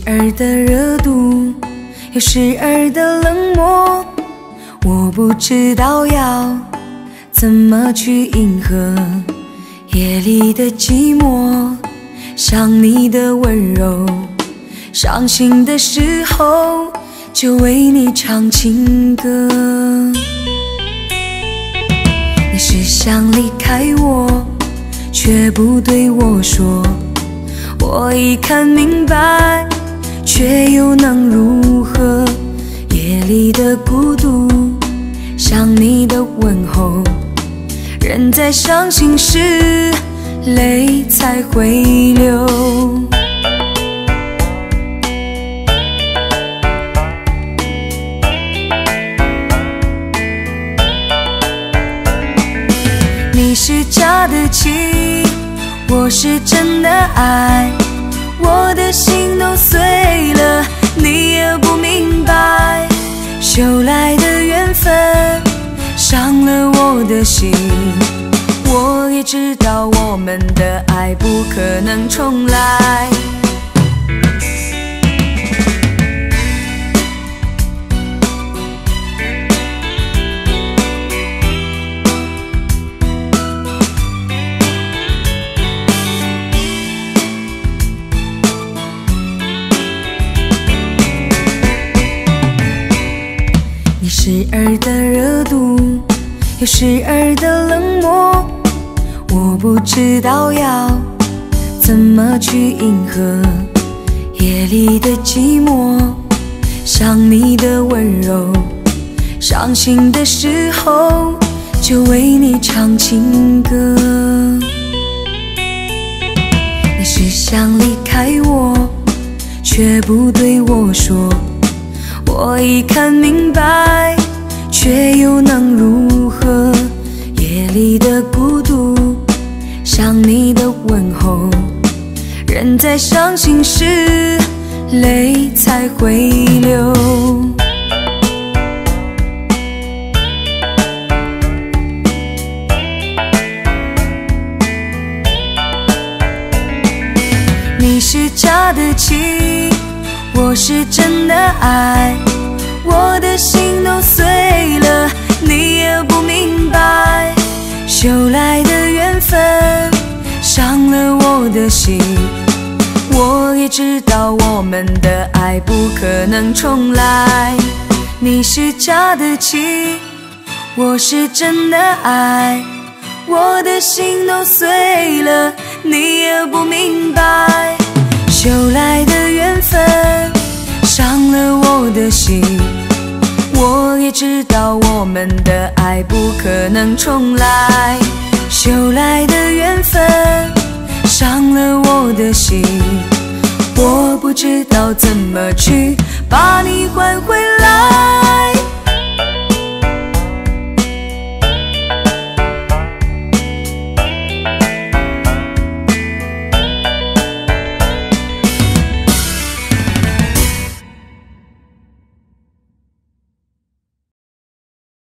而的热度，有时而的冷漠，我不知道要怎么去迎合夜里的寂寞，想你的温柔，伤心的时候就为你唱情歌。你是想离开我，却不对我说，我已看明白，却又能如何？夜里的孤独，想你的问候，人在伤心时，泪才会流。你是假的情，我是真的爱，我的心都碎了，你也不明白，修来的缘分伤了我的心。我也知道我们的爱不可能重来。你时而的热度，有时而的冷漠，我不知道要怎么去迎合夜里的寂寞，想你的温柔，伤心的时候就为你唱情歌。你是想离开我，却不对我说，我已看明白，却又能如何？夜里的孤独，想你的问候，人在伤心时，泪才会流。你是假的情，我是真的爱，我的心都碎了，你也不明白，修来的缘分伤了我的心。我也知道我们的爱不可能重来。你是假的情，我是真的爱，我的心都碎了，你也不明白，修来的缘分伤了我的心。我也知道我们的爱不可能重来，修来的缘分伤了我的心。我不知道怎么去把你换回来。